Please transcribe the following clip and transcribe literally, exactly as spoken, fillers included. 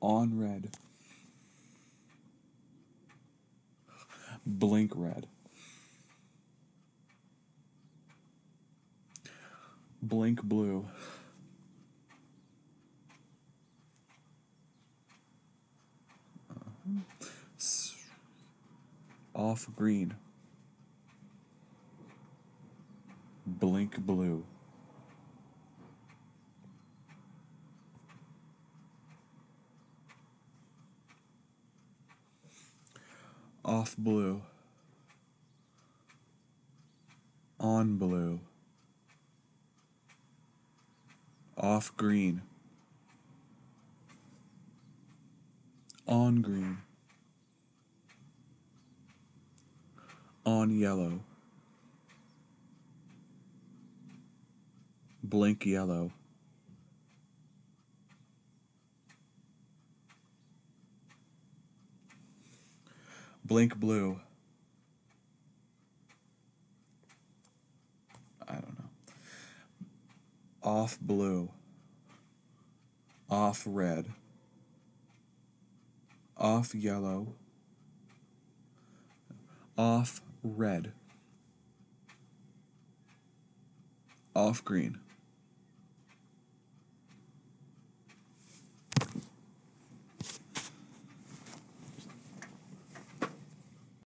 On red. Blink red. Blink blue. Off green. Blink blue. Off blue. On blue. Off green. On green. On yellow. Blink yellow. Blink blue. I don't know. Off blue. Off red. Off yellow. Off red. Off green.